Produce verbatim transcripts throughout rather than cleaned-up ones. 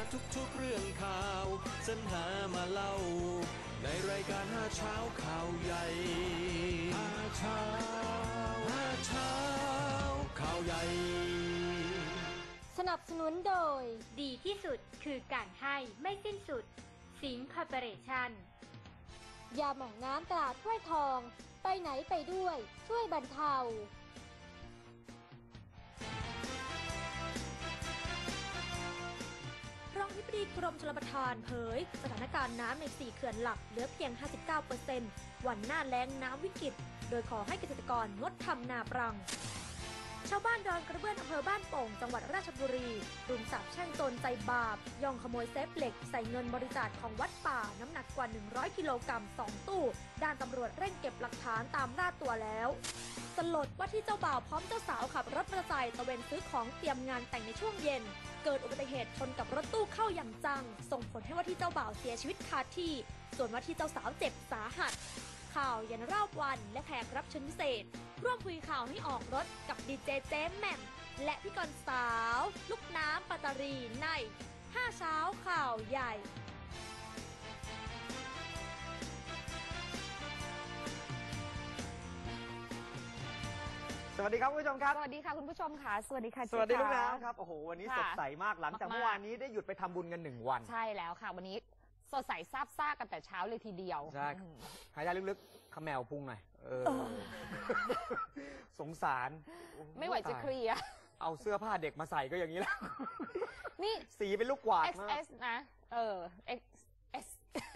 ทุกๆเรื่องข่าวสรรหามาเล่าในรายการห้าเช้าข่าวใหญ่ห้าเช้าห้าเช้าข่าวใหญ่สนับสนุนโดยดีที่สุดคือการให้ไม่สิ้นสุดสิงห์คอร์ปอเรชั่นยาหม่องน้ำตราถ้วยทองไปไหนไปด้วยช่วยบรรเทารองอธิบดีกรมชลประทานเผยสถานการณ์น้ำในสี่เขื่อนหลักเหลือเพียง ห้าสิบเก้าเปอร์เซ็นต์ วันหน้าแล้งน้ำวิกฤตโดยขอให้เกษตรกรงดทำนาปรังชาวบ้านดอนกระเบื้องอำเภอบ้านโป่งจังหวัดราชบุรีรุมสาปแช่งโจรใจบาปย่องขโมยเซฟเหล็กใส่เงินบริจาคของวัดป่าน้ำหนักกว่าหนึ่งร้อยกิโลกรัมสองตู้ด้านตำรวจเร่งเก็บหลักฐานตามล่าตัวแล้วสลดว่าที่เจ้าบ่าวพร้อมเจ้าสาวขับรถมอเตอร์ไซค์ตะเวนซื้อของเตรียมงานแต่งในช่วงเย็นเกิดอุบัติเหตุชนกับรถตู้เข้าอย่างจังส่งผลให้ว่าที่เจ้าบ่าวเสียชีวิตคาที่ส่วนว่าที่เจ้าสาวเจ็บสาหัสข่าวยันรอบวันและแขกรับเชิญพิเศษร่วมคุยข่าวให้ออกรถกับดีเจเจมแหม่มและพี่กรสาวลูกน้ำปัตตารีในห้าเช้าข่าวใหญ่สวัสดีครับคุณผู้ชมครับสวัสดีค่ะคุณผู้ชมค่ะสวัสดีค่ะสวัสดีลูกน้ำครับโอ้โหวันนี้สดใสมากหลังจากเมื่อวานนี้ได้หยุดไปทำบุญกันหนึ่งวันใช่แล้วค่ะวันนี้สดใสซาบซ่ากันแต่เช้าเลยทีเดียวใช่หายใจลึกๆขมแมวพุงหน่อยเออสงสารไม่ไหวจะเคลียร์เอาเสื้อผ้าเด็กมาใส่ก็อย่างนี้แล้วนี่สีเป็นลูกกวาดมาก เอ็กซ์ เอส นะเออ เอ็กซ์ เอส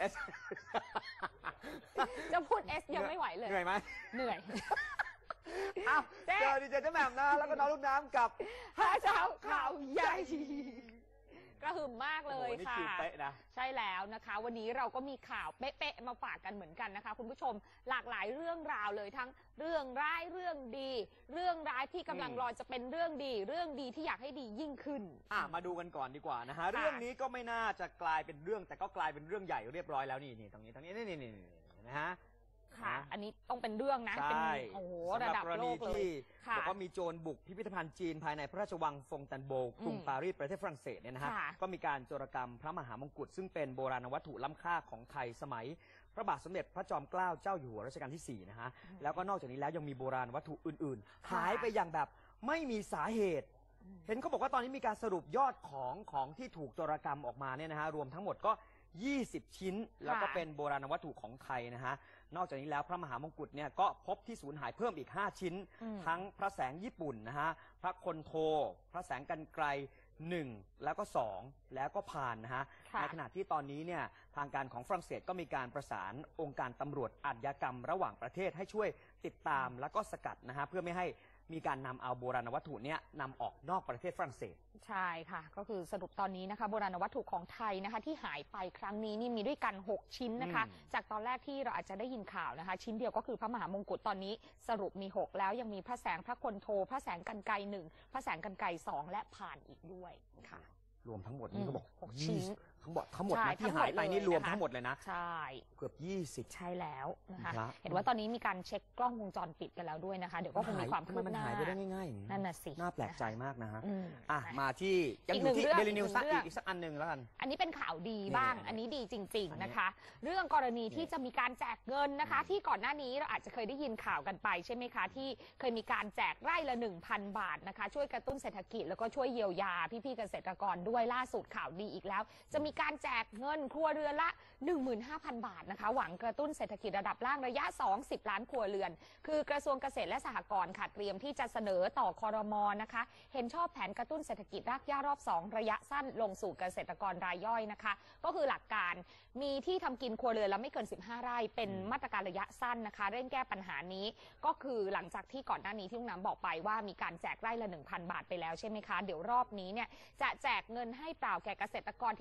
จะพูด S ยังไม่ไหวเลยเหนื่อยไหมเหนื่อยอ้าวเจอดีเจเจ้าแหม่มนะแล้วก็น้องลูกน้ำกับห้าเช้าข่าวใหญ่กระหึ่มมากเลยค่ะใช่แล้วนะคะวันนี้เราก็มีข่าวเป๊ะๆมาฝากกันเหมือนกันนะคะคุณผู้ชมหลากหลายเรื่องราวเลยทั้งเรื่องร้ายเรื่องดีเรื่องร้ายที่กำลังรอจะเป็นเรื่องดีเรื่องดีที่อยากให้ดียิ่งขึ้นอ่ะมาดูกันก่อนดีกว่านะฮะเรื่องนี้ก็ไม่น่าจะกลายเป็นเรื่องแต่ก็กลายเป็นเรื่องใหญ่เรียบร้อยแล้วนี่นี่ตรงนี้ตรงนี้นี่นี่นะฮะค่ะอันนี้ต้องเป็นเรื่องนะเป็นโอ้โหระดับโลกเลยบอกว่ามีโจรบุกพิพิธภัณฑ์จีนภายในพระราชวังฟงตันโบกรุงปารีสประเทศฝรั่งเศสเนี่ยนะฮะก็มีการโจรกรรมพระมหามงกุฎซึ่งเป็นโบราณวัตถุล้ำค่าของไทยสมัยพระบาทสมเด็จพระจอมเกล้าเจ้าอยู่หัวรัชกาลที่สี่นะฮะแล้วก็นอกจากนี้แล้วยังมีโบราณวัตถุอื่นๆหายไปอย่างแบบไม่มีสาเหตุเห็นเขาบอกว่าตอนนี้มีการสรุปยอดของของที่ถูกโจรกรรมออกมาเนี่ยนะฮะรวมทั้งหมดก็ยี่สิบชิ้นแล้วก็เป็นโบราณวัตถุของไทยนะฮะนอกจากนี้แล้วพระมหามงกุฎเนี่ยก็พบที่สูญหายเพิ่มอีกห้าชิ้นทั้งพระแสงญี่ปุ่นนะฮะพระคนโทพระแสงกรรไกรหนึ่งแล้วก็สองแล้วก็พานนะฮะในขณะที่ตอนนี้เนี่ยทางการของฝรั่งเศสก็มีการประสานองค์การตำรวจอาชญากรรมระหว่างประเทศให้ช่วยติดตามแล้วก็สกัดนะฮะเพื่อไม่ให้มีการนำเอาโบราณวัตถุเนี่ยนำออกนอกประเทศฝรั่งเศสใช่ค่ะก็คือสรุปตอนนี้นะคะโบราณวัตถุของไทยนะคะที่หายไปครั้งนี้นี่มีด้วยกันหกชิ้นนะคะจากตอนแรกที่เราอาจจะได้ยินข่าวนะคะชิ้นเดียวก็คือพระมหามงกุฎตอนนี้สรุปมีหกแล้วยังมีพระแสงพระคนโทพระแสงกรรไกรหนึ่งพระแสงกรรไกรสองและผ่านอีกด้วยค่ะรวมทั้งหมดนี่เขาบอกหกชิ้นทั้งหมดทั้งหมดนะที่หายไปนี่รวมทั้งหมดเลยนะใช่เกือบยี่สิบใช่แล้วนะคะเห็นว่าตอนนี้มีการเช็คกล้องวงจรปิดกันแล้วด้วยนะคะเดี๋ยวก็คงมีความคืบหน้ามันหายไปได้ง่ายๆนั่นน่ะสิน่าแปลกใจมากนะฮะอ่ะมาที่ยังอยู่ที่เดลินิวส์อีกสักอันหนึ่งแล้วกันอันนี้เป็นข่าวดีบ้างอันนี้ดีจริงๆนะคะเรื่องกรณีที่จะมีการแจกเงินนะคะที่ก่อนหน้านี้เราอาจจะเคยได้ยินข่าวกันไปใช่ไหมคะที่เคยมีการแจกไร่ละ หนึ่งพัน บาทนะคะช่วยกระตุ้นเศรษฐกิจแล้วก็ช่วยเยียวยาพี่ๆเกษตรกรด้วยล่าสุดข่าวดีอีกแล้วจะมีการแจกเงินครัวเรือนละ หนึ่งหมื่นห้าพัน บาทนะคะหวังกระตุ้นเศรษฐกิจระดับล่างระยะสองสิบล้านครัวเรือนคือกระทรวงเกษตรและสหกรณ์ค่ะเตรียมที่จะเสนอต่อครม.นะคะเห็นชอบแผนกระตุ้นเศรษฐกิจรากหญ้ารอบสองระยะสั้นลงสู่เกษตรกรรายย่อยนะคะก็คือหลักการมีที่ทำกินครัวเรือนละไม่เกินสิบห้าไร่เป็นมาตรการระยะสั้นนะคะเร่งแก้ปัญหานี้ก็คือหลังจากที่ก่อนหน้านี้ที่ลุงน้ำบอกไปว่ามีการแจกไร่ละ หนึ่งพัน บาทไปแล้วใช่ไหมคะเดี๋ยวรอบนี้เนี่ยจะแจกเงินให้เปล่าแก่เกษตรกรที่อายุมาก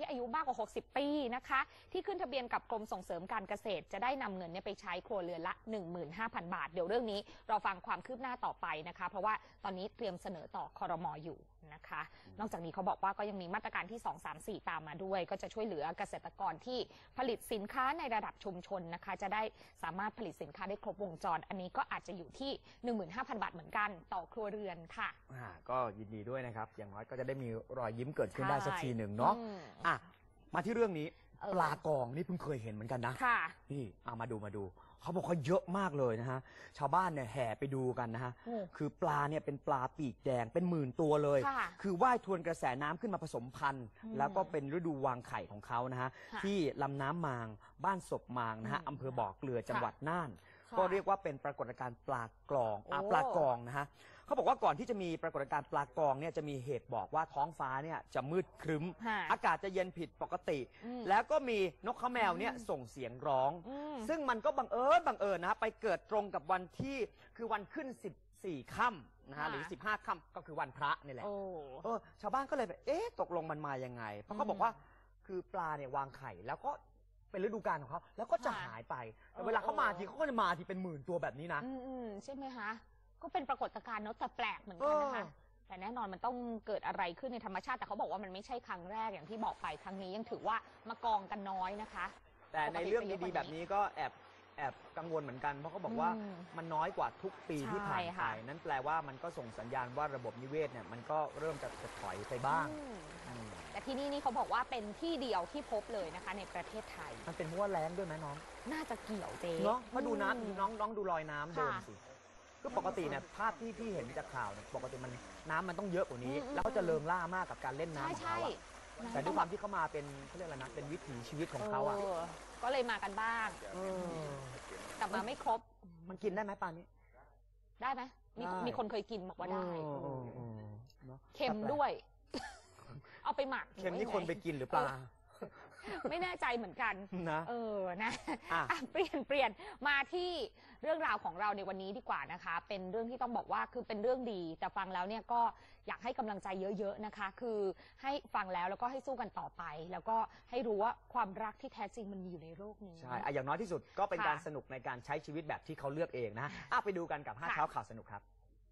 ากกว่าหกสิบปีนะคะที่ขึ้นทะเบียนกับกรมส่งเสริมการเกษตรจะได้นำเงินเนี่ยไปใช้ครัวเรือนละ หนึ่งหมื่นห้าพัน บาทเดี๋ยวเรื่องนี้เราฟังความคืบหน้าต่อไปนะคะเพราะว่าตอนนี้เตรียมเสนอต่อครม.อยู่นะคะนอกจากนี้เขาบอกว่าก็ยังมีมาตรการที่สอง สาม สี่ตามมาด้วยก็จะช่วยเหลือเกษตรกรที่ผลิตสินค้าในระดับชุมชนนะคะจะได้สามารถผลิตสินค้าได้ครบวงจรอันนี้ก็อาจจะอยู่ที่ หนึ่งหมื่นห้าพัน บาทเหมือนกันต่อครัวเรือนค่ะอ่าก็ยินดีด้วยนะครับอย่างน้อยก็จะได้มีรอยยิ้มเกิดขึ้นได้สักทีหนึ่งเนาะอ่ะมาที่เรื่องนี้ปลากองนี่เพิ่งเคยเห็นเหมือนกันนะค่ะนี่เอามาดูมาดูเขาบอกเขาเยอะมากเลยนะฮะชาวบ้านเนี่ยแห่ไปดูกันนะฮะคือปลาเนี่ยเป็นปลาปีกแดงเป็นหมื่นตัวเลยคือว่ายทวนกระแสน้ำขึ้นมาผสมพันธุ์แล้วก็เป็นฤดูวางไข่ของเขานะฮะที่ลำน้ำมางบ้านศพมางนะฮะอำเภอบ่อเกลือจังหวัดน่านก็เรียกว่าเป็นปรากฏการณ์ปลากรองอ่ะปลากองนะฮะเขาบอกว่าก่อนที่จะมีปรากฏการณ์ปลากรองเนี่ยจะมีเหตุบอกว่าท้องฟ้าเนี่ยจะมืดครึ้มอากาศจะเย็นผิดปกติแล้วก็มีนกข้าวแมวเนี่ยส่งเสียงร้องซึ่งมันก็บังเอิญบังเอิญนะไปเกิดตรงกับวันที่คือวันขึ้นสิบสี่ค่ำนะฮะหรือสิบห้าค่ำก็คือวันพระนี่แหละเออชาวบ้านก็เลยแบบเอ๊ะตกลงมันมายังไงเพราะเขาบอกว่าคือปลาเนี่ยวางไข่แล้วก็เป็นฤดูกาลของเขาแล้วก็จะหายไปแต่เวลาเขามาทีเขาก็จะมาทีเป็นหมื่นตัวแบบนี้นะใช่ไหมคะก็เป็นปรากฏการณ์เนาะแต่แปลกเหมือนกันนะคะแต่แน่นอนมันต้องเกิดอะไรขึ้นในธรรมชาติแต่เขาบอกว่ามันไม่ใช่ครั้งแรกอย่างที่บอกไปครั้งนี้ยังถือว่ามากองกันน้อยนะคะแต่ในเรื่องดีๆแบบนี้ก็แอบแอบกังวลเหมือนกันเพราะเขาบอกว่ามันน้อยกว่าทุกปีที่ผ่านไปนั่นแปลว่ามันก็ส่งสัญญาณว่าระบบนิเวศเนี่ยมันก็เริ่มจะถอยไปบ้างแต่ที่นี่นี่เขาบอกว่าเป็นที่เดียวที่พบเลยนะคะในประเทศไทยมันเป็นเพราะว่าแล้งด้วยไหมน้องน่าจะเกี่ยวเจ๊เนาะมาดูน้ำน้องน้องดูรอยน้ำเดิมสิก็ปกติเนี่ยภาพที่ที่เห็นจากข่าวเนี่ยปกติมันน้ำมันต้องเยอะกว่านี้แล้วก็จะเลิงล่ามากกับการเล่นน้ำของเขาแต่ด้วยความที่เขามาเป็นเขาเรียกอะไรนะเป็นวิถีชีวิตของเขาอ่ะก็เลยมากันบ้างแต่มาไม่ครบมันกินได้ไหมปลานี้ได้ไหมมีมีคนเคยกินบอกว่าได้เค็มด้วยเอาไปหมักเค็มนี่คนไปกินหรือปลาไม่แน่ใจเหมือนกันนะเออนะเปลี่ยนเปลี่ยนมาที่เรื่องราวของเราในวันนี้ดีกว่านะคะเป็นเรื่องที่ต้องบอกว่าคือเป็นเรื่องดีแต่ฟังแล้วเนี่ยก็อยากให้กำลังใจเยอะๆนะคะคือให้ฟังแล้วแล้วก็ให้สู้กันต่อไปแล้วก็ให้รู้ว่าความรักที่แท้จริงมันมีอยู่ในโลกนี้ใช่อย่างน้อยที่สุดก็เป็นการสนุกในการใช้ชีวิตแบบที่เขาเลือกเองนะไปดูกันกับห้าเช้าข่าวสนุกครับ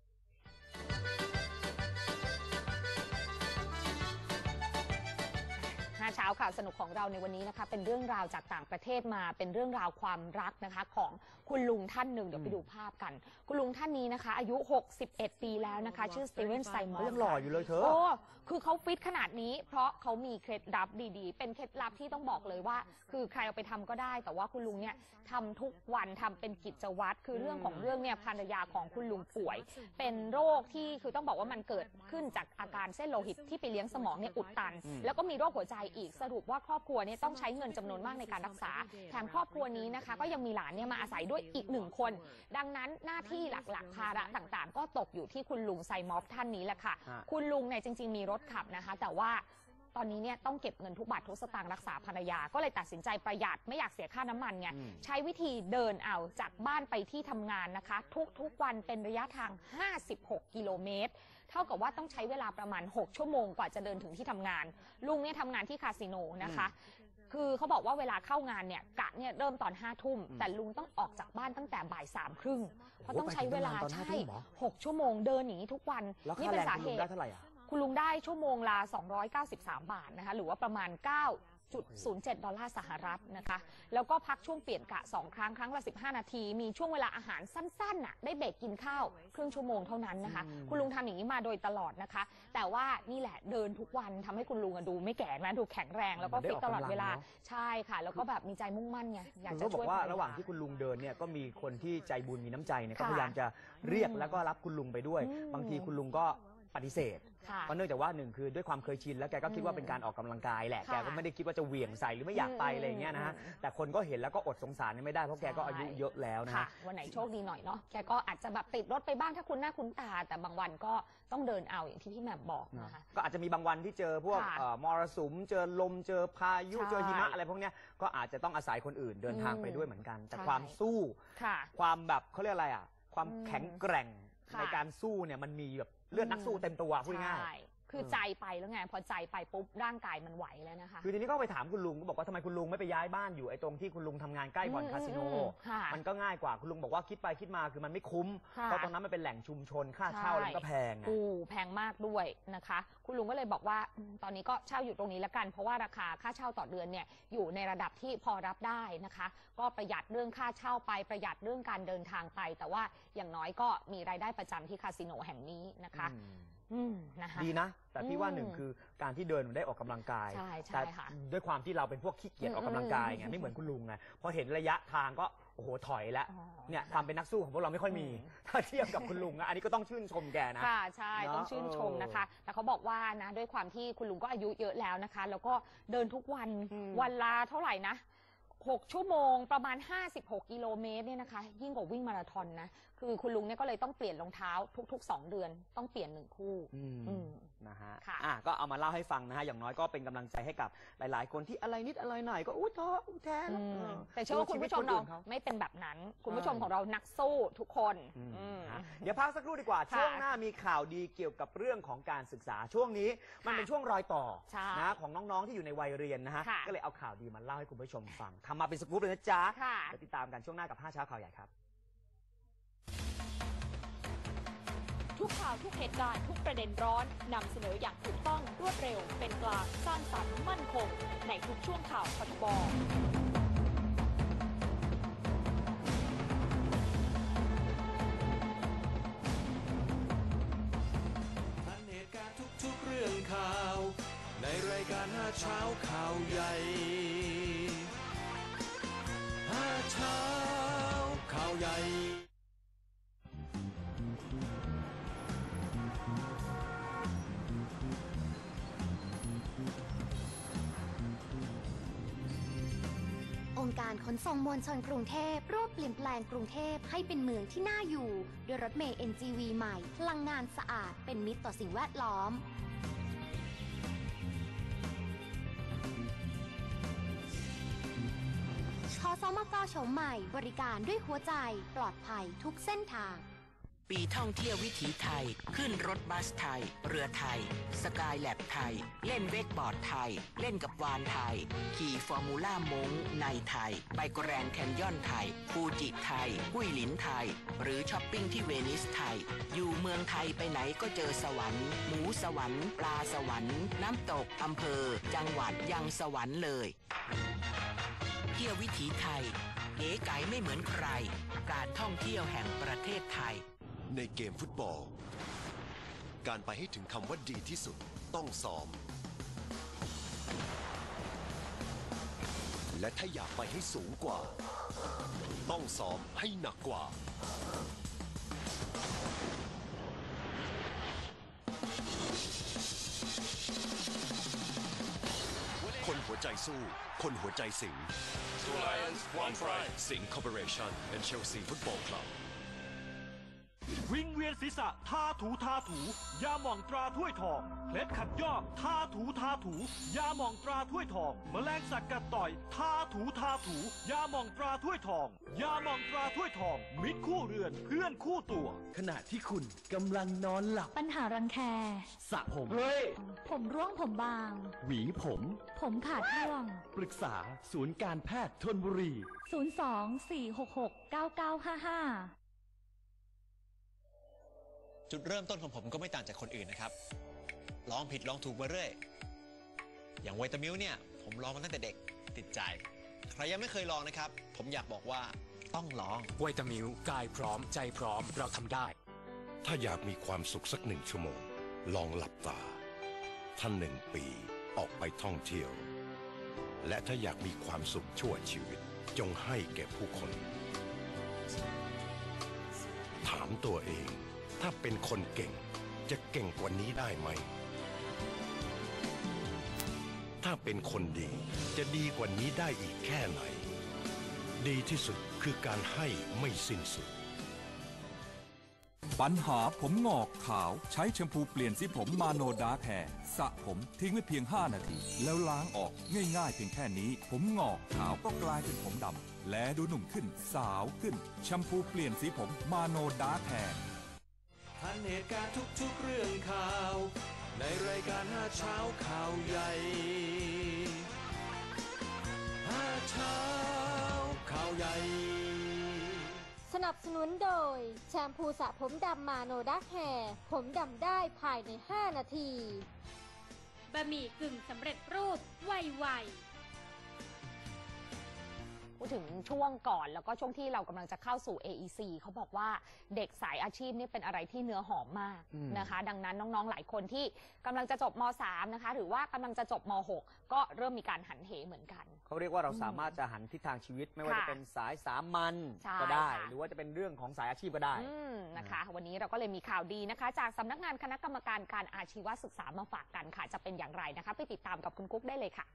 เช้าข่าวสนุกของเราในวันนี้นะคะเป็นเรื่องราวจากต่างประเทศมาเป็นเรื่องราวความรักนะคะของคุณลุงท่านหนึ่งเดี๋ยวไปดูภาพกันคุณลุงท่านนี้นะคะอายุหกสิบเอ็ดปีแล้วนะคะชื่อสตีเวนไซมอนยังหล่ออยู่เลยเธอโอ้คือเขาฟิตขนาดนี้เพราะเขามีเคล็ดลับดีๆเป็นเคล็ดลับที่ต้องบอกเลยว่าคือใครเอาไปทำก็ได้แต่ว่าคุณลุงเนี่ยทำทุกวันทำเป็นกิจวัตรคือเรื่องของเรื่องเนี่ยภรรยาของคุณลุงป่วยเป็นโรคที่คือต้องบอกว่ามันเกิดขึ้นจากอาการเส้นโลหิตที่ไปเลี้ยงสมองเนี่ยอุดตันแล้วก็มีโรคหัวใจอีกสรุปว่าครอบครัวเนี่ยต้องใช้เงินจำนวนมากในการรักษาแถมครอบครัวนี้นะคะก็ยังมีหลานเนี่ยมาอาศัยด้วยอีกหนึ่งคนดังนั้นหน้าที่หลักๆภาระต่างๆก็ตกอยู่ที่คุณลุงไซมอฟท่านนี้แหละค่ะคุณลุงเนี่ยจริงๆมีรถขับนะคะแต่ว่าตอนนี้เนี่ยต้องเก็บเงินทุกบาททุกสตางค์รักษาภรรยาก็เลยตัดสินใจประหยัดไม่อยากเสียค่าน้ำมันไงใช้วิธีเดินเอาจากบ้านไปที่ทำงานนะคะทุกๆวันเป็นระยะทางห้าสิบหกกิโลเมตรเท่ากับว่าต้องใช้เวลาประมาณหกชั่วโมงกว่าจะเดินถึงที่ทำงานลุงเนี่ยทำงานที่คาสิโนนะคะคือเขาบอกว่าเวลาเข้างานเนี่ยกะเนี่ยเริ่มตอนห้าทุ่มแต่ลุงต้องออกจากบ้านตั้งแต่บ่ายสามครึ่งเพราะต้องใช้เวลาใช่หกชั่วโมงเดินอย่างนี้ทุกวันนี่เป็นสาเหตุคุณลุงได้ชั่วโมงละสองร้อยเก้าสิบสามบาทนะคะหรือว่าประมาณเก้าจุดศูนย์เจ็ด ดอลลาร์สหรัฐนะคะแล้วก็พักช่วงเปลี่ยนกะสองครั้งครั้งละสิบห้านาทีมีช่วงเวลาอาหารสั้นๆน่ะได้เบรกกินข้าวครึ่งชั่วโมงเท่านั้นนะคะคุณลุงทำอย่างนี้มาโดยตลอดนะคะแต่ว่านี่แหละเดินทุกวันทำให้คุณลุงดูไม่แก่นะดูแข็งแรงแล้วก็ฟิตตลอดเวลาใช่ค่ะแล้วก็แบบมีใจมุ่งมั่นไงอยากจะช่วยบอกว่าระหว่างที่คุณลุงเดินเนี่ยก็มีคนที่ใจบุญมีน้ำใจเนี่ยก็พยายามจะเรียกแล้วก็รับคุณลุงไปด้วยบางทีคุณลุงก็ปฏิเสธเพราะเนื่องจากว่าหนึ่งคือด้วยความเคยชินแล้วแกก็คิดว่าเป็นการออกกำลังกายแหละแกก็ไม่ได้คิดว่าจะเหวี่ยงใส่หรือไม่อยากไปอะไรอย่างเงี้ยนะฮะแต่คนก็เห็นแล้วก็อดสงสารไม่ได้เพราะแกก็อายุเยอะแล้วนะวันไหนโชคดีหน่อยเนาะแกก็อาจจะแบบติดรถไปบ้างถ้าคุณหน้าคุณตาแต่บางวันก็ต้องเดินเอาอย่างที่พี่แหม่มบอกนะคะก็อาจจะมีบางวันที่เจอพวกมรสุมเจอลมเจอพายุเจอหิมะอะไรพวกเนี้ยก็อาจจะต้องอาศัยคนอื่นเดินทางไปด้วยเหมือนกันแต่ความสู้ความแบบเขาเรียกอะไรอ่ะความแข็งแกร่งในการสู้เนี่ยมันมีแบบเลือดนักสู้เต็มตัวพูดง่ายคือใจไปแล้วไงพอใจไปปุ๊บร่างกายมันไหวแล้วนะคะคือทีนี้ก็ไปถามคุณลุงก็บอกว่าทำไมคุณลุงไม่ไปย้ายบ้านอยู่ไอ้ตรงที่คุณลุงทำงานใกล้บ่อนคาสิโนมันก็ง่ายกว่าคุณลุงบอกว่าคิดไปคิดมาคือมันไม่คุ้มเพราะตรงนั้นมันเป็นแหล่งชุมชนค่าเช่าแล้วก็แพงโอ้แพงมากด้วยนะคะคุณลุงก็เลยบอกว่าตอนนี้ก็เช่าอยู่ตรงนี้แล้วกันเพราะว่าราคาค่าเช่าต่อเดือนเนี่ยอยู่ในระดับที่พอรับได้นะคะก็ประหยัดเรื่องค่าเช่าไปประหยัดเรื่องการเดินทางไปแต่ว่าอย่างน้อยก็มีรายได้ประจำที่คาสิโนแห่งนี้นะคะดีนะแต่พี่ว่าหนึ่งคือการที่เดินได้ออกกำลังกายแต่ด้วยความที่เราเป็นพวกขี้เกียจออกกำลังกายไงไม่เหมือนคุณลุงไงพอเห็นระยะทางก็โอ้โหถอยแล้วเนี่ยความเป็นนักสู้ของพวกเราไม่ค่อยมีถ้าเทียบกับคุณลุงนะอันนี้ก็ต้องชื่นชมแกนะค่ะใช่ต้องชื่นชมนะคะแต่เขาบอกว่านะด้วยความที่คุณลุงก็อายุเยอะแล้วนะคะแล้วก็เดินทุกวันวันละเท่าไหร่นะหกชั่วโมงประมาณห้าสิบหกกิโลเมตรเนี่ยนะคะยิ่งกว่าวิ่งมาราธอนนะคือคุณลุงเนี่ยก็เลยต้องเปลี่ยนรองเท้าทุกๆสองเดือนต้องเปลี่ยนหนึ่งคู่นะฮะอ่ะก็เอามาเล่าให้ฟังนะฮะอย่างน้อยก็เป็นกำลังใจให้กับหลายๆคนที่อะไรนิดอะไรหน่อยก็อุ้ยท้อแท้แต่เชื่อว่าคุณผู้ชมเราไม่เป็นแบบนั้นคุณผู้ชมของเรานักสู้ทุกคนเดี๋ยวพักสักครู่ดีกว่าช่วงหน้ามีข่าวดีเกี่ยวกับเรื่องของการศึกษาช่วงนี้มันเป็นช่วงรอยต่อนะของน้องๆที่อยู่ในวัยเรียนนะฮะก็เลยเอาข่าวดีมาเล่าให้คุณผู้ชมฟังทำมาเป็นสกู๊ปเลยนะจ๊ะเดี๋ยวติดตามกันช่วงหน้ากับห้าเช้าข่าวใหญ่ครับทุกข่าวทุกเหตุการณ์ทุกประเด็นร้อนนำเสนออย่างถูกต้องรวดเร็วเป็นกลางสร้างสรรค์มั่นคงในทุกช่วงข่าวพทบ. ทันเหตุการณ์ทุกๆเรื่องข่าวในรายการห้าเช้าข่าวใหญ่ห้าเช้าข่าวใหญ่องค์การขนส่งมวลชนกรุงเทพร่วมเปลี่ยนแปลงกรุงเทพให้เป็นเมืองที่น่าอยู่ด้วยรถเมล์ เอ็น จี วี ใหม่พลังงานสะอาดเป็นมิตรต่อสิ่งแวดล้อมชสมก.โฉมใหม่บริการด้วยหัวใจปลอดภัยทุกเส้นทางปีท่องเที่ยววิถีไทยขึ้นรถบัสไทยเรือไทยสกายแลบไทยเล่นเวกบอร์ดไทยเล่นกับวานไทยขี่ฟอร์มูล่ามงในไทยไปแกรนด์แคนยอนไทยฟูจิไทยกุ้ยหลินไทยหรือช้อปปิ้งที่เวนิสไทยอยู่เมืองไทยไปไหนก็เจอสวรรค์หมูสวรรค์ปลาสวรรค์น้ำตกอำเภอจังหวัดยังสวรรค์เลยเที่ยววิถีไทยเก๋ไก๋ไม่เหมือนใครการท่องเที่ยวแห่งประเทศไทยในเกมฟุตบอลการไปให้ถึงคำว่าดีที่สุดต้องซ้อมและถ้าอยากไปให้สูงกว่าต้องซ้อมให้หนักกว่าคนหัวใจสู้คนหัวใจสิง Two Lions One Pride สิงห์ Corporation and Chelsea Football Club วิงเวียนศีรษะทาถูทาถูยาหม่องตราถ้วยทองเคล็ดขัดยอกทาถูทาถูยาหม่องตราถ้วยทองแมลงสัตว์กัดต่อยทาถูทาถูยาหม่องตราถ้วยทองยาหม่องตราถ้วยทองมิตรคู่เรือนเพื่อนคู่ตัวขณะที่คุณกำลังนอนหลับปัญหารังแคสระผมเฮ้ยผมร่วงผมบางหวีผมผมขาดร่วงปรึกษาศูนย์การแพทย์ธนบุรีศูนย์ สอง สี่ หก หก เก้า เก้า ห้า ห้าจุดเริ่มต้นของผมก็ไม่ต่างจากคนอื่นนะครับลองผิดลองถูกมาเรื่อยอย่างไวตามิลเนี่ยผมลองมาตั้งแต่เด็กติดใจใครยังไม่เคยลองนะครับผมอยากบอกว่าต้องลองไวตามิลกายพร้อมใจพร้อมเราทำได้ถ้าอยากมีความสุขสักหนึ่งชั่วโมงลองหลับตาท่านหนึ่งปีออกไปท่องเที่ยวและถ้าอยากมีความสุขชั่วชีวิตจงให้แก่ผู้คนถามตัวเองถ้าเป็นคนเก่งจะเก่งกว่านี้ได้ไหมถ้าเป็นคนดีจะดีกว่านี้ได้อีกแค่ไหนดีที่สุดคือการให้ไม่สิ้นสุดปัญหาผมงอกขาวใช้แชมพูเปลี่ยนสีผมมาโนดาร์กแฮร์สระผมทิ้งไว้เพียงห้านาทีแล้วล้างออกง่ายๆเพียงแค่นี้ผมงอกขาวก็กลายเป็นผมดำและดูหนุ่มขึ้นสาวขึ้นแชมพูเปลี่ยนสีผมมาโนดาร์กแฮร์ทันเหตุการณ์ทุกๆเรื่องข่าวในรายการห้าเช้าข่าวใหญ่ห้าเช้าข่าวใหญ่สนับสนุนโดยแชมพูสระผมดำมาโนดักแฮร์ผมดำได้ภายในห้านาทีบะหมี่กึ่งสำเร็จรูปไวๆพูดถึงช่วงก่อนแล้วก็ช่วงที่เรากำลังจะเข้าสู่ เอ อี ซี เขาบอกว่าเด็กสายอาชีพนี่เป็นอะไรที่เนื้อหอมมากนะคะดังนั้นน้องๆหลายคนที่กำลังจะจบม สาม นะคะหรือว่ากำลังจะจบม หก ก็เริ่มมีการหันเหเหมือนกันเขาเรียกว่าเราสามารถจะหันทิศทางชีวิตไม่ว่าจะเป็นสายสามัญก็ได้หรือว่าจะเป็นเรื่องของสายอาชีพก็ได้นะคะวันนี้เราก็เลยมีข่าวดีนะคะจากสำนักงานคณะกรรมการการอาชีวศึกษามาฝากกันค่ะจะเป็นอย่างไรนะคะไปติดตามกับคุณกุ๊กได้เลยค่ะ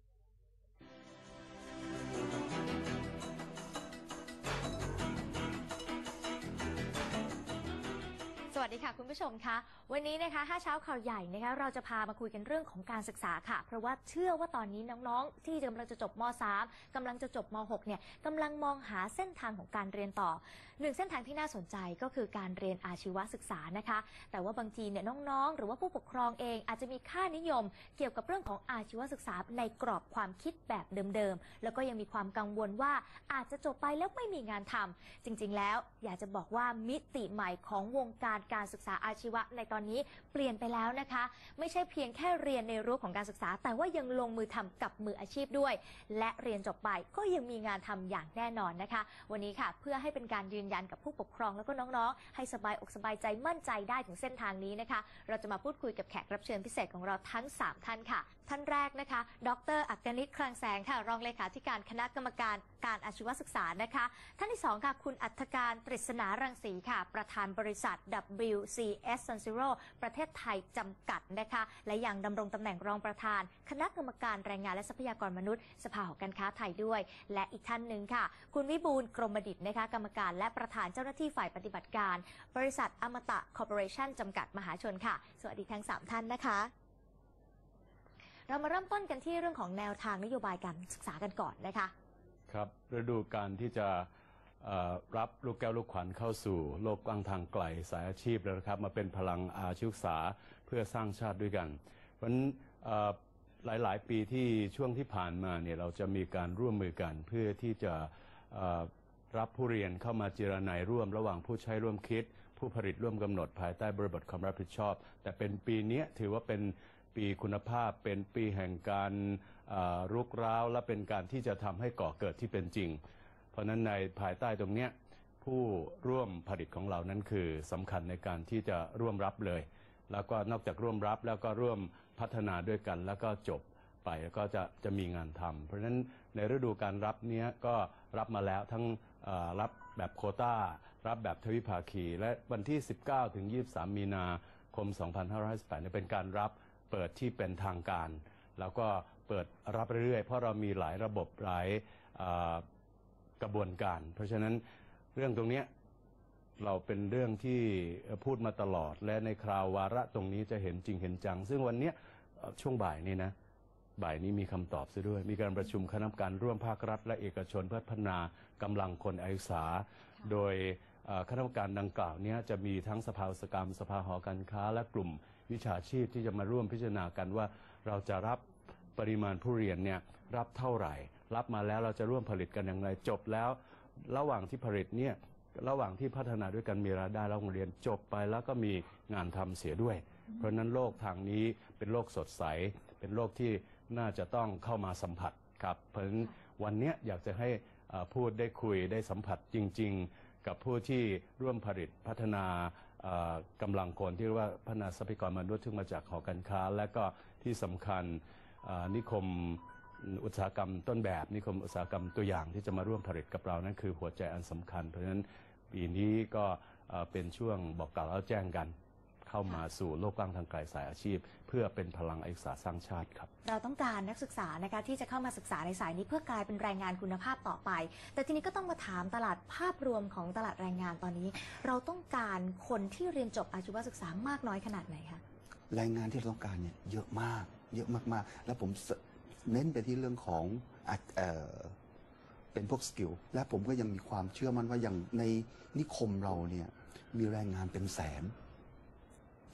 สวัสดีค่ะคุณผู้ชมคะวันนี้นะคะห้าเช้าข่าวใหญ่นะคะเราจะพามาคุยกันเรื่องของการศึกษาค่ะเพราะว่าเชื่อว่าตอนนี้น้องๆที่กำลังจะจบม สาม กำลังจะจบม หก เนี่ยกำลังมองหาเส้นทางของการเรียนต่อหนึ่งเส้นทางที่น่าสนใจก็คือการเรียนอาชีวศึกษานะคะแต่ว่าบางทีเนี่ยน้องๆหรือว่าผู้ปกครองเองอาจจะมีค่านิยมเกี่ยวกับเรื่องของอาชีวศึกษาในกรอบความคิดแบบเดิมๆแล้วก็ยังมีความกังวลว่าอาจจะจบไปแล้วไม่มีงานทำจริงๆแล้วอยากจะบอกว่ามิติใหม่ของวงการการศึกษาอาชีวะในตอนนี้เปลี่ยนไปแล้วนะคะไม่ใช่เพียงแค่เรียนในรั้วของการศึกษาแต่ว่ายังลงมือทำกับมืออาชีพด้วยและเรียนจบไปก็ยังมีงานทำอย่างแน่นอนนะคะวันนี้ค่ะเพื่อให้เป็นการยืนยันกับผู้ปกครองแล้วก็น้องๆให้สบายอกสบายใจมั่นใจได้ถึงเส้นทางนี้นะคะเราจะมาพูดคุยกับแขกรับเชิญพิเศษของเราทั้งสามท่านค่ะท่านแรกนะคะดร.อักนิต คลังแสงค่ะรองเลขาธิการคณะกรรมการการอาชีวศึกษานะคะท่านที่สองค่ะคุณอัฏฐการ ตริศนารังสีค่ะประธานบริษัท ดับเบิลยู ซี เอส Sun Zero ประเทศไทยจำกัดนะคะและยังดำรงตำแหน่งรองประธานคณะกรรมการแรงงานและทรัพยากรมนุษย์สภาหอการค้าไทยด้วยและอีกท่านหนึ่งค่ะคุณวิบูลย์ กรมดิษฐ์นะคะกรรมการและประธานเจ้าหน้าที่ฝ่ายปฏิบัติการบริษัทอมตะคอร์ปอเรชั่นจำกัดมหาชนค่ะสวัสดีทั้งสามท่านนะคะเรามาเริ่มต้นกันที่เรื่องของแนวทางนโยบายการศึกษากันก่อนนะคะครับฤดูการที่จะรับลูกแก้วลูกขวัญเข้าสู่โลกกว้างทางไกลสายอาชีพแล้วนะครับมาเป็นพลังอาชีวศึกษาเพื่อสร้างชาติด้วยกันเพราะฉะนั้นหลายๆปีที่ช่วงที่ผ่านมาเนี่ยเราจะมีการร่วมมือกันเพื่อที่จะรับผู้เรียนเข้ามาเจรไนร่วมระหว่างผู้ใช้ร่วมคิดผู้ผลิตร่วมกำหนดภายใต้บริบทความรับผิดชอบแต่เป็นปีนี้ถือว่าเป็นปีคุณภาพเป็นปีแห่งการรุกร้าวและเป็นการที่จะทำให้ก่อเกิดที่เป็นจริงเพราะนั้นในภายใต้ตรงนี้ผู้ร่วมผลิตของเรานั้นคือสำคัญในการที่จะร่วมรับเลยแล้วก็นอกจากร่วมรับแล้วก็ร่วมพัฒนาด้วยกันแล้วก็จบไปแล้วก็จะจะมีงานทำเพราะฉะนั้นในฤดูการรับนี้ก็รับมาแล้วทั้งรับแบบโควต้ารับแบบทวิภาคีและวันที่สิบเก้าถึงยี่สิบสามมีนาคมสองพันห้าร้อยห้าสิบแปดเนี่ยเป็นการรับเปิดที่เป็นทางการแล้วก็เปิดรับเรื่อยๆเพราะเรามีหลายระบบหลายกระบวนการเพราะฉะนั้นเรื่องตรงนี้เราเป็นเรื่องที่พูดมาตลอดและในคราววาระตรงนี้จะเห็นจริงเห็นจังซึ่งวันนี้ช่วงบ่ายนี้นะบ่ายนี้มีคำตอบซะด้วยมีการประชุมคณะกรรมการร่วมภาครัฐและเอกชนเพื่อพัฒนากำลังคนอาชีวศึกษาโดยคณะกรรมการดังกล่าวนี้จะมีทั้งสภาอุตสาหกรรมสภาหอการค้าและกลุ่มวิชาชีพที่จะมาร่วมพิจารณากันว่าเราจะรับปริมาณผู้เรียนเนี่ยรับเท่าไหร่รับมาแล้วเราจะร่วมผลิตกันอย่างไรจบแล้วระหว่างที่ผลิตเนี่ยระหว่างที่พัฒนาด้วยกันมีรายได้แล้วโรงเรียนจบไปแล้วก็มีงานทำเสียด้วยเพราะนั้นโลกทางนี้เป็นโลกสดใสเป็นโลกที่น่าจะต้องเข้ามาสัมผัสครับเพราะฉะนั้นวันนี้อยากจะให้พูดได้คุยได้สัมผัสจริงๆกับผู้ที่ร่วมผลิตพัฒนากำลังคนที่เรียกว่าพัฒนาทรัพยากรมนุษย์ที่มาจากหอการค้าและก็ที่สำคัญนิคมอุตสาหกรรมต้นแบบนิคมอุตสาหกรรมตัวอย่างที่จะมาร่วมผลิตกับเรานั่นคือหัวใจอันสำคัญเพราะฉะนั้นปีนี้ก็เป็นช่วงบอกกล่าวแล้วแจ้งกันเข้ามาสู่โลกกว้างทางไกลสายอาชีพเพื่อเป็นพลังอาชีวศึกษาสร้างชาติครับเราต้องการนักศึกษานะคะที่จะเข้ามาศึกษาในสายนี้เพื่อกลายเป็นแรงงานคุณภาพต่อไปแต่ทีนี้ก็ต้องมาถามตลาดภาพรวมของตลาดแรงงานตอนนี้เราต้องการคนที่เรียนจบอาชีวศึกษามากน้อยขนาดไหนคะแรงงานที่เราต้องการเนี่ยเยอะมากเยอะมากๆแล้วผมเน้นไปที่เรื่องของเอ่อเป็นพวกสกิลและผมก็ยังมีความเชื่อมั่นว่าอย่างในนิคมเราเนี่ยมีแรงงานเป็นแสน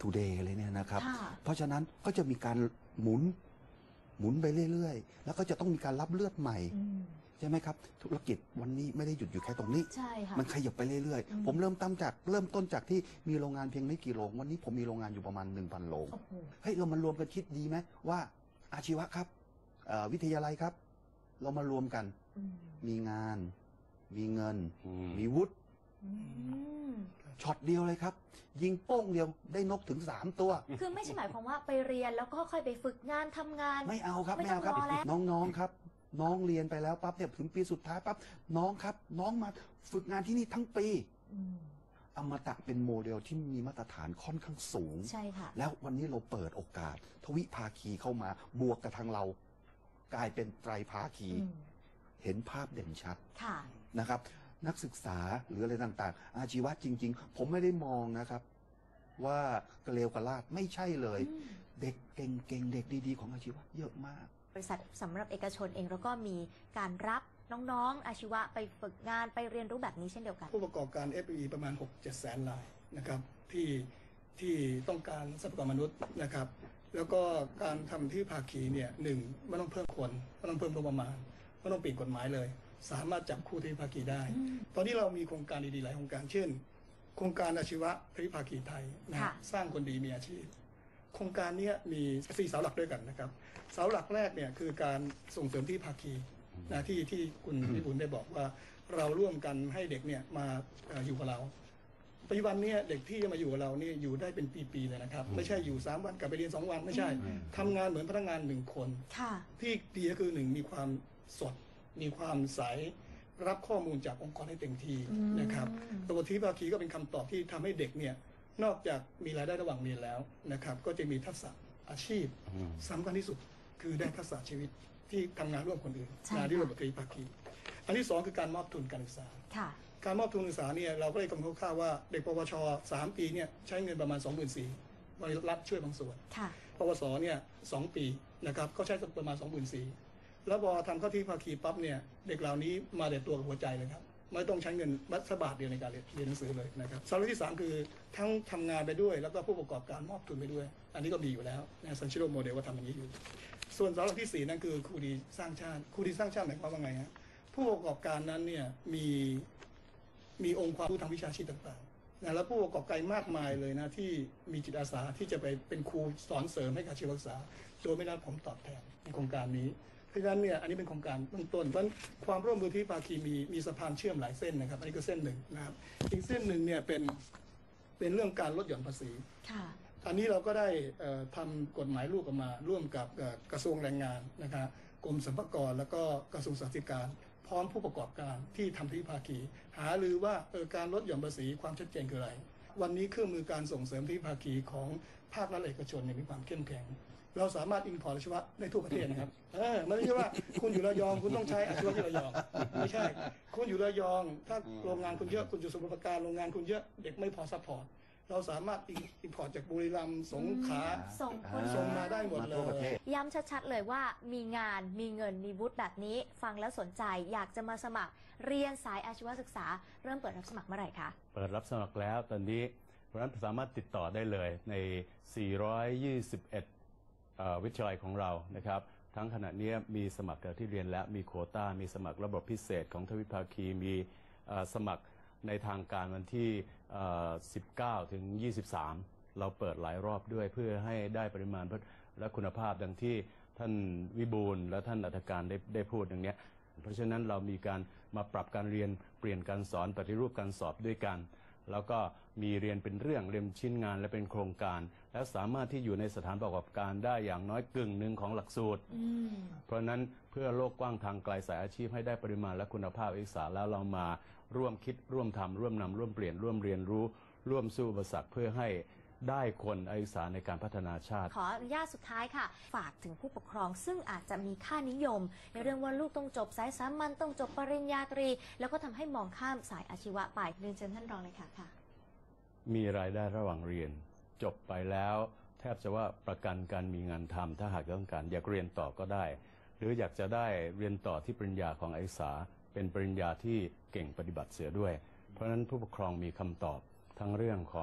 today เลยเนี่ยนะครับ เพราะฉะนั้นก็จะมีการหมุนหมุนไปเรื่อยๆแล้วก็จะต้องมีการรับเลือดใหม่ใช่ไหมครับธุรกิจวันนี้ไม่ได้หยุดอยู่แค่ตรงนี้มันขยับไปเรื่อยๆผมเริ่มต้นจากเริ่มต้นจากที่มีโรงงานเพียงไม่กี่โรงวันนี้ผมมีโรงงานอยู่ประมาณ หนึ่งพัน โรงเฮ้ยเรามารวมกันคิดดีไหมว่าอาชีวะครับวิทยาลัยครับเรามารวมกันมีงานมีเงินมีวุฒิช็อตเดียวเลยครับยิงโป้งเดียวได้นกถึงสามตัวคือไม่ใช่หมายความว่าไปเรียนแล้วก็ค่อยไปฝึกงานทำงานไม่เอาครับไม่เอาครับน้องๆครับน้องเรียนไปแล้วปั๊บเนี่ยถึงปีสุดท้ายปั๊บน้องครับน้องมาฝึกงานที่นี่ทั้งปีอมตะเป็นโมเดลที่มีมาตรฐานค่อนข้างสูงใช่ค่ะแล้ววันนี้เราเปิดโอกาสทวิภาคีเข้ามาบวกกับทางเรากลายเป็นไตรภาคีเห็นภาพเด่นชัดนะครับนักศึกษาหรืออะไรต่างๆอาชีวะจริงๆผมไม่ได้มองนะครับว่ากระเลวกระลาดไม่ใช่เลยเด็กเก่งๆเด็กดีๆของอาชีวะเยอะมากบริษัทสำหรับเอกชนเองแล้วก็มีการรับน้องๆอาชีวะไปฝึกงานไปเรียนรู้แบบนี้เช่นเดียวกันผู้ประกอบการ เอฟ พี อี ประมาณ หกเจ็ด แสนรายนะครับที่ที่ต้องการทรัพยากรมนุษย์นะครับแล้วก็การทำที่ภาคีเนี่ยหนึ่งไม่ต้องเพิ่มคนไม่ต้องเพิ่มงบประมาณไม่ต้องเปลี่ยนกฎหมายเลยสามารถจับคู่ที่ภาคีได้ตอนนี้เรามีโครงการดีๆหลายโครงการเช่นโครงการอาชีวะที่ภาคีไทยนะสร้างคนดีมีอาชีพโครงการนี้มีสี่เสาหลักด้วยกันนะครับเสาหลักแรกเนี่ยคือการส่งเสริมที่ภาคีนะที่ที่คุณพิบูลได้บอกว่าเราร่วมกันให้เด็กเนี่ยมาอยู่กับเราปัจจุบันนี้เด็กที่จะมาอยู่กับเรานี่อยู่ได้เป็นปีๆเลยนะครับไม่ใช่อยู่สามวันกลับไปเรียนสองวันไม่ใช่ทำงานเหมือนพนักงานหนึ่งคนที่ดีก็คือหนึ่งมีความสดมีความใสรับข้อมูลจากองค์กรให้เต็มที่นะครับตัวที่ภาคีก็เป็นคำตอบที่ทำให้เด็กเนี่ยนอกจากมีรายได้ระหว่างเรียนแล้วนะครับก็จะมีทักษะอาชีพสำคัญที่สุดคือได้ทักษะชีวิตที่ทำงานร่วมคนอื่นงานที่ร่วมกับภาคีอันที่สองคือการมอบทุนการศึกษาการมอบทุนการศึกษาเนี่ยเราก็เลยกำหนดคร่าวๆว่าเด็กปวชสามปีเนี่ยใช้เงินประมาณ สองหมื่นสี่พัน บริษัทรัฐช่วยบางส่วนปวสเนี่ยสองปีนะครับก็ใช้ประมาณ สองหมื่นสี่พัน แล้วพอทำเข้าที่ภาคีปั๊บเนี่ยเด็กเหล่านี้มาแต่ตัวกับหัวใจเลยครับไม่ต้องใช้เงินมัดสบาทเดียวในการเรียนหนังสือเลยนะครับสาระที่สามคือทั้งทำงานไปด้วยแล้วก็ผู้ประกอบการมอบทุนไปด้วยอันนี้ก็มีอยู่แล้วนะซันชิโร่โมเดลว่าทำอย่างนี้อยู่ส่วนสาระที่สี่นั่นคือครูดีสร้างชาติครูดีสร้างชาติหมายความว่าไงฮะผู้ประกอบการนั้นเนี่ยมีมีองค์ความรู้ทางวิชาชีพต่างๆนะแล้วผู้ประกอบการมากมายเลยนะที่มีจิตอาสาที่จะไปเป็นครูสอนเสริมให้กับอาชีวศึกษาโดยไม่ได้ผลตอบแทนในโครงการนี้เพราะฉะนั้นเนี่ยอันนี้เป็นโครงการเบื้องต้นเพราะความร่วมมือที่ภาคีมีมีสะพานเชื่อมหลายเส้นนะครับอันนี้ก็เส้นหนึ่งนะครับอีกเส้นหนึ่งเนี่ยเป็นเป็นเรื่องการลดหย่อนภาษีอันนี้เราก็ได้ทำกฎหมายลูกออกมาร่วมกับกระทรวงแรงงานนะครับกรมสรรพากรแล้วก็กระทรวงสาธารณสุขพร้อมผู้ประกอบการที่ทำที่ภาคีหารือว่าเออการลดหย่อนภาษีความชัดเจนคืออะไรวันนี้เครื่องมือการส่งเสริมที่ภาคีของภาครัฐเอกชนเนี่ยมีความเข้มแข็งเราสามารถอินพอร์ตอาชีวะได้ทั่วประเทศนะครับเออไม่ใช่ว่าคุณอยู่ระยองคุณต้องใช้อาชีวะที่ระยองไม่ใช่คุณอยู่ระยองถ้าโรงงานคุณเยอะคุณอยู่สมุทรปราการโรงงานคุณเยอะเด็กไม่พอซัพพอร์ตเราสามารถอินพอร์ตจากบุรีรัมย์สงขลาส่งคนส่งมาได้หมดเลยย้ำชัดๆเลยว่ามีงานมีเงินมีวุฒิแบบนี้ฟังแล้วสนใจอยากจะมาสมัครเรียนสายอาชีวศึกษาเริ่มเปิดรับสมัครเมื่อไหร่คะเปิดรับสมัครแล้วตอนนี้เพราะฉะนั้นสามารถติดต่อได้เลยในสี่ร้อยยี่สิบเอ็ดวิทยาลัยของเรานะครับทั้งขณะนี้มีสมัครที่เรียนและมีโควต้ามีสมัครระบบพิเศษของทวิภาคีมีสมัครในทางการวันที่สิบเก้าถึงยี่สิบสามเราเปิดหลายรอบด้วยเพื่อให้ได้ปริมาณและคุณภาพดังที่ท่านวิบูลย์และท่านอัฐการได้ได้พูดอย่างนี้เพราะฉะนั้นเรามีการมาปรับการเรียนเปลี่ยนการสอนปฏิรูปการสอบด้วยกันแล้วก็มีเรียนเป็นเรื่องเรียนชิ้นงานและเป็นโครงการและสามารถที่อยู่ในสถานประกอบการได้อย่างน้อยกึ่งหนึ่งของหลักสูตรเพราะนั้นเพื่อโลกกว้างทางไกลสายอาชีพให้ได้ปริมาณและคุณภาพศึกษาแล้วเรามาร่วมคิดร่วมทำร่วมนำร่วมเปลี่ยนร่วมเรียนรู้ร่วมสู้อุปสรรคเพื่อให้ได้คนศึกษาในการพัฒนาชาติขออนุญาตสุดท้ายค่ะฝากถึงผู้ปกครองซึ่งอาจจะมีค่านิยมในเรื่องว่าลูกต้องจบสายสามัญต้องจบปริญญาตรีแล้วก็ทำให้มองข้ามสายอาชีวะไปเรียนเชิญท่านรองเลยค่ะค่ะมีรายได้ระหว่างเรียนจบไปแล้วแทบจะว่าประกันการมีงานทำถ้าหากต้องการอยากเรียนต่อก็ได้หรืออยากจะได้เรียนต่อที่ปริญญาของนักศึกษาเป็นปริญญาที่เก่งปฏิบัติเสียด้วยเพราะฉะนั้นผู้ปกครองมีคำตอบทั้งเรื่องของ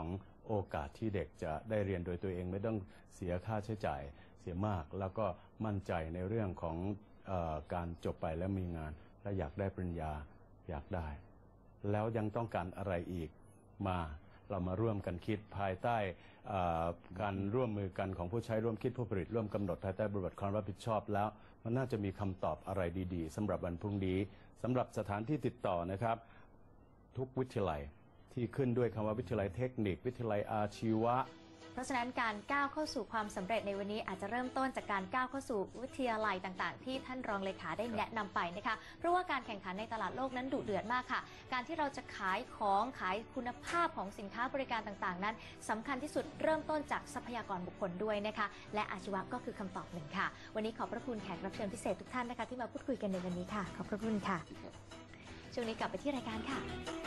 โอกาสที่เด็กจะได้เรียนโดยตัวเองไม่ต้องเสียค่าใช้จ่ายเสียมากแล้วก็มั่นใจในเรื่องของเอ่อการจบไปแล้วมีงานและอยากได้ปริญญาอยากได้แล้วยังต้องการอะไรอีกมาเรามาร่วมกันคิดภายใต้การร่วมมือกันของผู้ใช้ร่วมคิดผู้ผลิตร่วมกำหนดภายใต้บริบทความรับผิดชอบแล้วมันน่าจะมีคำตอบอะไรดีๆสำหรับวันพรุ่งนี้สำหรับสถานที่ติดต่อนะครับทุกวิทยาลัยที่ขึ้นด้วยคำว่าวิทยาลัยเทคนิควิทยาลัยอาชีวะเพราะฉะนั้นการก้าวเข้าสู่ความสำเร็จในวันนี้อาจจะเริ่มต้นจากการก้าวเข้าสู่วิทยาลัยต่างๆที่ท่านรองเลขาได้แนะนำไปนะคะเพราะว่าการแข่งขันในตลาดโลกนั้นดุเดือดมากค่ะการที่เราจะขายของขายคุณภาพของสินค้าบริการต่างๆนั้นสำคัญที่สุดเริ่มต้นจากทรัพยากรบุคคลด้วยนะคะและอาชีวะก็คือคำตอบหนึ่งค่ะวันนี้ขอบพระคุณแขกรับเชิญพิเศษทุกท่านนะคะที่มาพูดคุยกันในวันนี้ค่ะขอบพระคุณค่ะช่วงนี้กลับไปที่รายการค่ะ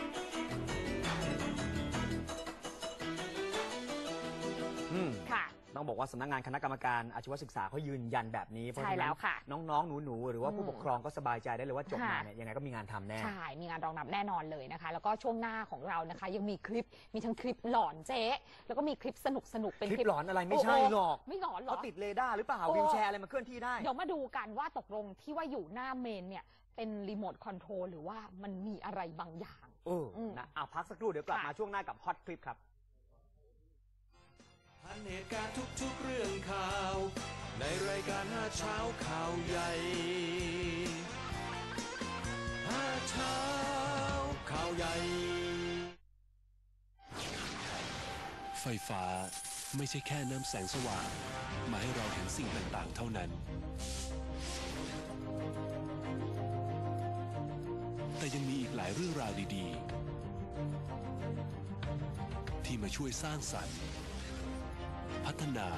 ค่ะต้องบอกว่าสำนักงานคณะกรรมการอาชีวศึกษาเขายืนยันแบบนี้เพราะฉะนั้นน้องๆหนูๆหรือว่าผู้ปกครองก็สบายใจได้เลยว่าจบมาเนี่ยยังไงก็มีงานทำแน่ใช่มีงานรองรับแน่นอนเลยนะคะแล้วก็ช่วงหน้าของเรานะคะยังมีคลิปมีทั้งคลิปหลอนเจ๊แล้วก็มีคลิปสนุกสนุกเป็นคลิปหลอนอะไรไม่ใช่หรอกไม่หลอนหรอกเขาติดเรดาร์หรือเปล่าวิวแชร์อะไรมาเคลื่อนที่ได้เดี๋ยวมาดูกันว่าตกลงที่ว่าอยู่หน้าเมนเนี่ยเป็นรีโมทคอนโทรลหรือว่ามันมีอะไรบางอย่างเออนะเอาพักสักครู่เดี๋ยวกลับมาช่วงหน้ากับฮอตคลิปครับทันเหตุการณ์ทุกๆเรื่องข่าวในรายการห้าเช้าข่าวใหญ่ห้าเช้าข่าวใหญ่ไฟฟ้าไม่ใช่แค่นำแสงสว่างมาให้เราเห็นสิ่งต่างๆเท่านั้นแต่ยังมีอีกหลายเรื่องราวดีๆที่มาช่วยสร้างสรรค์พัฒนา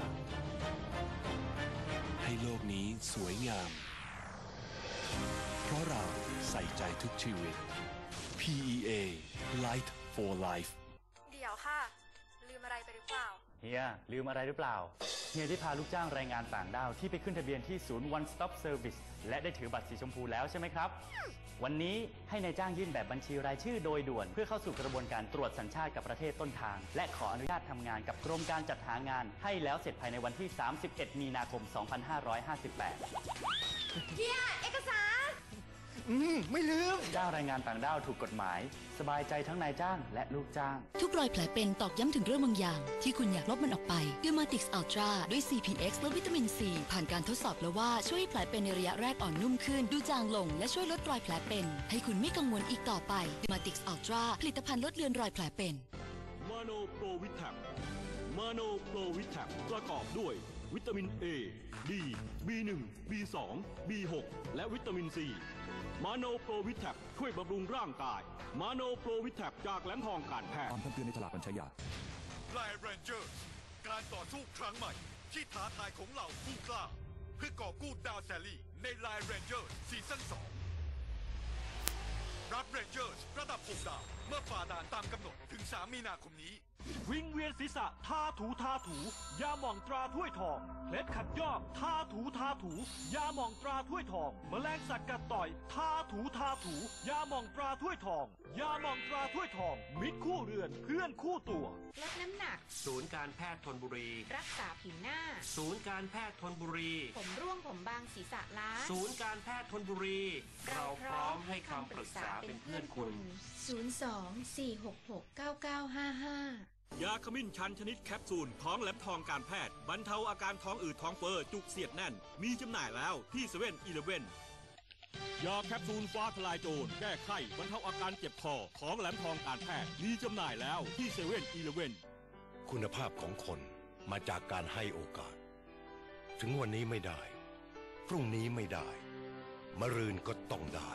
ให้โลกนี้สวยงามเพราะเราใส่ใจทุกชีวิต พี อี เอ Light for Life เดี๋ยวค่ะลืมอะไรไปหรือเปล่าเฮียลืมอะไรหรือเปล่าเฮียที่พาลูกจ้างแรงงานต่างด้าวที่ไปขึ้นทะเบียนที่ศูนย์ One Stop Service และได้ถือบัตรสีชมพูแล้วใช่ไหมครับวันนี้ให้นายจ้างยื่นแบบบัญชีรายชื่อโดยด่วนเพื่อเข้าสู่กระบวนการตรวจสัญชาติกับประเทศต้นทางและขออนุญาตทำงานกับกรมการจัดหางานให้แล้วเสร็จภายในวันที่สามสิบเอ็ดมีนาคมสองพันห้าร้อยห้าสิบแปดเฮียเอกสารอืมไม่ลืมจ้างแรงงานต่างด้าวถูกกฎหมายสบายใจทั้งนายจ้างและลูกจ้างทุกรอยแผลเป็นตอกย้ำถึงเรื่องบางอย่างที่คุณอยากลบมันออกไปด้วย Dermatix Ultra ด้วย ซี พี เอ็กซ์ และวิตามิน ซี ผ่านการทดสอบแล้วว่าช่วยให้แผลเป็นในระยะแรกอ่อนนุ่มขึ้นดูจางลงและช่วยลดรอยแผลเป็นให้คุณไม่กังวลอีกต่อไป Dermatix Ultra ผลิตภัณฑ์ลดเลือนรอยแผลเป็นมาโนโปรวิทแทคมาโนโปรวิทแทคประกอบด้วยวิตามิน A D บี หนึ่ง บี สอง บี หก และวิตามิน Cมาโนโปรวิทแทคช่วยบำรุงร่างกายมาโนโปรวิทแทคจากแหลมทองการแพทย์ตามคำเตือนในฉลากบรรชยา Line Rangers การต่อสู้ครั้งใหม่ที่ท้าทายของเหล่าผู้กล้าเพื่อกอบกู้ดาวแซลลี่ใน Line Rangers ซีซั่นสองรับ Rangers ระดับหกดาวเมื่อฝ่าด่านตามกำหนดถึงสามมีนาคมนี้วิงเวียนศีรษะทาถูทาถูยาหม่องตราถ้วยทองเคล็ดขัดยอกทาถูทาถูยาหม่องตราถ้วยทองแมลงสัตว์กัดต่อยทาถูทาถูยาหม่องตราถ้วยทองยาหม่องตราถ้วยทองมิตรคู่เรือนเพื่อนคู่ตัวลดน้ำหนักศูนย์การแพทย์ธนบุรีรักษาผิวหน้าศูนย์การแพทย์ธนบุรีผมร่วงผมบางศีรษะล้าศูนย์การแพทย์ธนบุรีเราพร้อมให้คำปรึกษาเป็นเพื่อนคุณศูนย์ สอง สี่ หก หก เก้า เก้า ห้า ห้ายาขมิ้นชันชนิดแคปซูลท้องแหลมทองการแพทย์บรรเทาอาการท้องอืดท้องเฟ้อจุกเสียดแน่นมีจำหน่ายแล้วที่เซเว่นอีเลฟเว่นยาแคปซูลฟ้าทลายโจรแก้ไข้บรรเทาอาการเจ็บคอของแหลมทองการแพทย์มีจำหน่ายแล้วที่เซเว่นอีเลฟเว่นคุณภาพของคนมาจากการให้โอกาสถึงวันนี้ไม่ได้พรุ่งนี้ไม่ได้มะรืนก็ต้องได้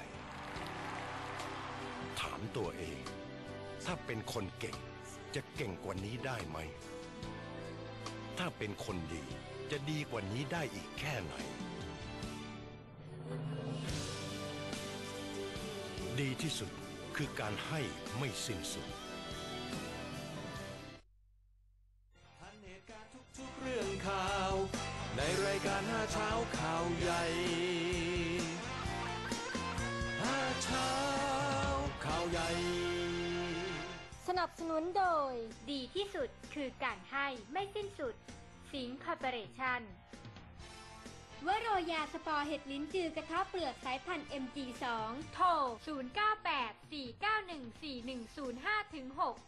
ถามตัวเองถ้าเป็นคนเก่งจะเก่งกว่านี้ได้ไหมถ้าเป็นคนดีจะดีกว่านี้ได้อีกแค่ไหนดีที่สุดคือการให้ไม่สิ้นสุดทันเหตุการณ์ทุกๆเรื่องข่าวในรายการห้าเช้าข่าวใหญ่ห้าเช้าข่าวใหญ่สนับสนุนโดย ดีที่สุดคือการให้ไม่สิ้นสุดสิงห์คอร์ปอเรชั่นวโรยาสปอร์เห็ดลิ้นจือกระเทาะเปลือกสายพันธุ์ เอ็ม จี สอง โทร ศูนย์ เก้า แปด สี่ เก้า หนึ่ง สี่ หนึ่ง ศูนย์ ห้า ถึง หก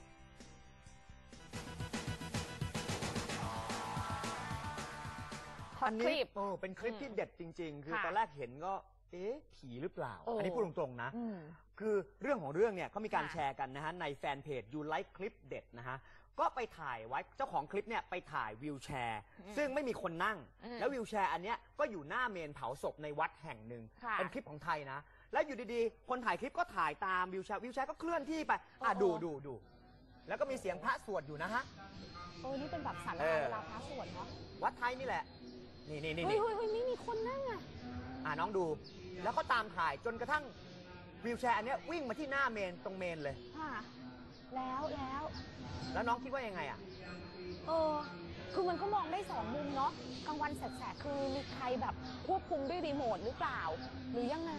อันนี้โอ้เป็นคลิปที่เด็ดจริงๆคือตอนแรกเห็นก็เอ๊ะผีหรือเปล่าอันนี้พูดตรงๆนะคือเรื่องของเรื่องเนี่ยเขามีการแชร์กันนะฮะในแฟนเพจ You Like คลิปเด็ดนะฮะก็ไปถ่ายไว้เจ้าของคลิปเนี่ยไปถ่ายวิวแชร์ซึ่งไม่มีคนนั่งแล้ววิวแชร์อันเนี้ยก็อยู่หน้าเมนเผาศพในวัดแห่งหนึ่งเป็นคลิปของไทยนะแล้วอยู่ดีๆคนถ่ายคลิปก็ถ่ายตามวิวแชร์วิวแชร์ก็เคลื่อนที่ไปอ่ะดูดูดูแล้วก็มีเสียงพระสวดอยู่นะฮะโอ้นี่เป็นแบบศาลาเวลาพระสวดเนาะวัดไทยนี่แหละนี่นี่นี่เฮ้ยเฮ้ยไม่มีคนนั่งอ่ะอ่าน้องดูแล้วก็ตามถ่ายจนกระทั่งวิวแชร์อันเนี้ยวิ่งมาที่หน้าเมนตรงเมนเลยค่ะแล้วแล้วแล้วน้องคิดว่ายังไงอ่ะเออคือมันก็มองได้สองมุมเนาะกลางวันแสกๆคือมีใครแบบควบคุมด้วยรีโมทหรือเปล่าหรือยังไง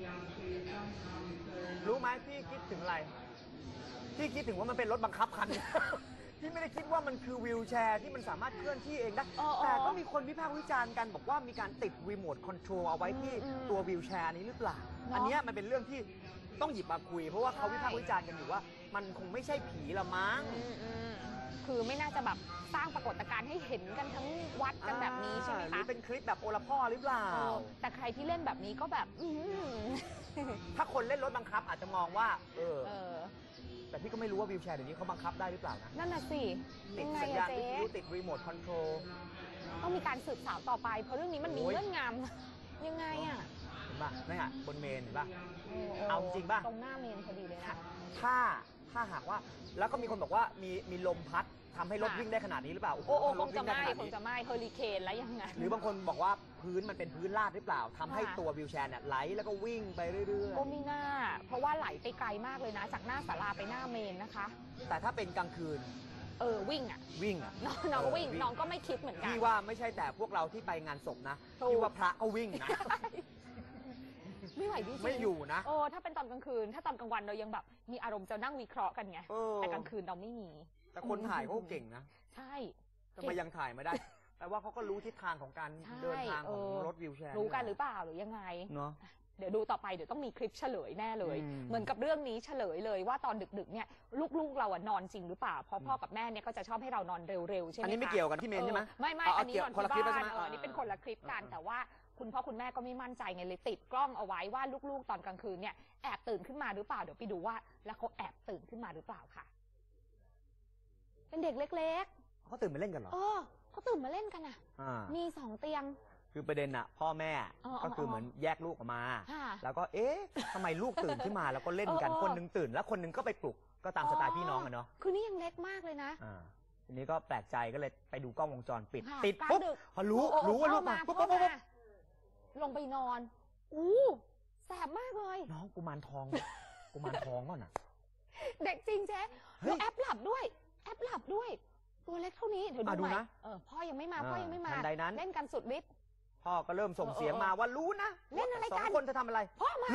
รู้ไหมพี่คิดถึงอะไรพี่คิดถึงว่ามันเป็นรถบังคับคันที่ไม่ได้คิดว่ามันคือวิวแชร์ที่มันสามารถเคลื่อนที่เองได้แต่ก็มีคนวิพากษ์วิจารณ์กันบอกว่ามีการติดรีโมทคอนโทรลเอาไว้ที่ตัววิวแชร์นี้หรือเปล่าอันนี้มันเป็นเรื่องที่ต้องหยิบมาคุยเพราะว่าเขาวิพากษ์วิจารณ์กันอยู่ว่ามันคงไม่ใช่ผีละมั้งคือไม่น่าจะแบบสร้างปรากฏการณ์ให้เห็นกันทั้งวัดกันแบบนี้ใช่ไหมคะหรือเป็นคลิปแบบโอละพ่อหรือเปล่าแต่ใครที่เล่นแบบนี้ก็แบบถ้าคนเล่นรถบังคับอาจจะมองว่าเออแต่พี่ก็ไม่รู้ว่าวิวแชร์เดี๋ยวนี้เขาบังคับได้หรือเปล่านะนั่นน่ะสิติดสัญญาณวิทยุติดรีโมทคอนโทรลต้องมีการสืบสาวต่อไปเพราะเรื่องนี้มันมีเงื่อนงำยังไงอ่ะเห็นป่ะนี่อ่ะบนเมนเห็นป่ะเอาจริงป่ะตรงหน้าเมนพอดีเลยนะถ้าถ้าหากว่าแล้วก็มีคนบอกว่ามีมีลมพัดทำให้รถวิ่งได้ขนาดนี้หรือเปล่าโอ้โอ้คงจะไม่คงจะไม่เฮอริเคนแล้วยังไงหรือบางคนบอกว่าพื้นมันเป็นพื้นลาดหรือเปล่าทำให้ตัววิวแชร์เนี่ยไหลแล้วก็วิ่งไปเรื่อยๆก็มีหน้าเพราะว่าไหลไปไกลมากเลยนะจากหน้าศาลาไปหน้าเมนนะคะแต่ถ้าเป็นกลางคืนเออวิ่งอ่ะวิ่งอ่ะน้องก็วิ่งน้องก็ไม่คิดเหมือนกันพี่ว่าไม่ใช่แต่พวกเราที่ไปงานศพนะพี่ว่าพระก็วิ่งนะไม่ไหวจริงไม่อยู่นะโอ้ถ้าเป็นตอนกลางคืนถ้าตอนกลางวันเรายังแบบมีอารมณ์จะนั่งวิเคราะห์กันไงแต่กลางคืนเราไม่มีแต่คนถ่ายเขาเก่งนะใช่ทำไมยังถ่ายไม่ได้แต่ว่าเขาก็รู้ทิศทางของการเดินทางของรถวิวแชร์รู้กันหรือเปล่าหรือยังไงเนาะเดี๋ยวดูต่อไปเดี๋ยวต้องมีคลิปเฉลยแน่เลยเหมือนกับเรื่องนี้เฉลยเลยว่าตอนดึกๆเนี่ยลูกๆเราอะนอนจริงหรือเปล่าเพราะพ่อกับแม่เนี่ยก็จะชอบให้เรานอนเร็วๆใช่ไหมคะอันนี้ไม่เกี่ยวกันที่เมนใช่ไหมไม่ไม่อันนี้นอนที่บ้านอันนี้เป็นคนละคลิปกันแต่ว่าคุณพ่อคุณแม่ก็ไม่มั่นใจไงเลยติดกล้องเอาไว้ว่าลูกๆตอนกลางคืนเนี่ยแอบตื่นขึ้นมาหรือเปล่าเดี๋ยวไปดูว่าแล้วเขาแอบตื่นขึ้นมาหรือเปล่าค่ะเป็นเด็กเล็กๆเขาตื่นมาเล่นกันเหรอเออเขาตื่นมาเล่นกันอ่ะมีสองเตียงคือประเด็นอะพ่อแม่ก็คือเหมือนแยกลูกออกมาแล้วก็เอ๊ะทำไมลูกตื่นขึ้นมาแล้วก็เล่นกันคนนึงตื่นแล้วคนนึงก็ไปปลุกก็ตามสไตล์พี่น้องอะเนาะคือนี่ยังเล็กมากเลยนะทีนี้ก็แปลกใจก็เลยไปดูกล้องวงจรปิดติดปุ๊บพอรู้รู้ว่าลูกมาปุ๊บปุ๊บปุ๊บลงไปนอนอู้แสบมากเลยน้องกุมารทองกุมารทองก่อนนะเด็กจริงเจ๊แล้วแอปหลับด้วยแอปหลับด้วยตัวเล็กเท่านี้เดี๋ยวดูหน่อยเออพ่อยังไม่มาพ่อยังไม่มาเล่นกันสุดฤทธิ์พ่อก็เริ่มส่งเสียงมาว่ารู้นะเล่นอะไรกันสองคนจะทำอะไรพ่อมา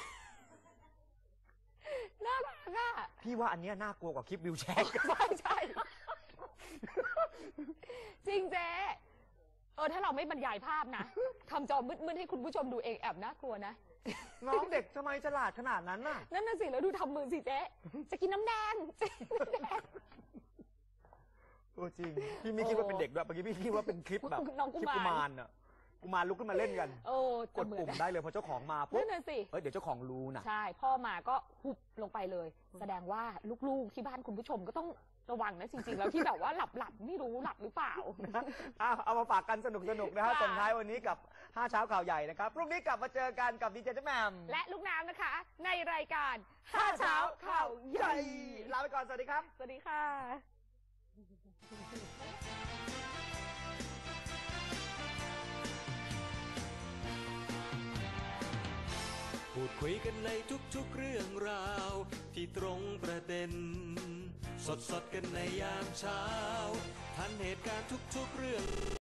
น่ารักอ่ะพี่ว่าอันนี้น่ากลัวกว่าคลิปวิวแชร์ใช่ใช่จริงเจ๊เออถ้าเราไม่บรรยายภาพนะทำจอมืดๆให้คุณผู้ชมดูเองแอบน่ากลัวนะน้องเด็กทำไมฉลาดขนาดนั้นน่ะนั่นน่ะสิแล้วดูทำมือสิเจ๊จะกินน้ำแดงโอ้จริงพี่ไม่คิดว่าเป็นเด็กด้วยเมื่อกี้พี่คิดว่าเป็นคลิปแบบคลิปกุมารอ่ะกุมารลุกขึ้นมาเล่นกันกดปุ่มได้เลยพอเจ้าของมาปุ๊บนั่นน่ะสิเฮ้ยเดี๋ยวเจ้าของรู้นะใช่พ่อมาก็หุบลงไปเลยแสดงว่าลูกๆที่บ้านคุณผู้ชมก็ต้องระวังนะจริงๆแล้วที่แบบว่าหลับหลับไม่รู้หลับหรือเปล่าเอามาฝากกันสนุกสนุกนะฮะส่งท้ายวันนี้กับห้าเช้าข่าวใหญ่นะครับพรุ่งนี้กลับมาเจอกันกับดีเจแหม่มและลูกน้ำนะคะในรายการห้าเช้าข่าวใหญ่ลาไปก่อนสวัสดีครับสวัสดีค่ะพูดคุยกันในทุกๆเรื่องราวที่ตรงประเด็นสดๆกันในยามเช้าทันเหตุการณ์ทุกๆเรื่อง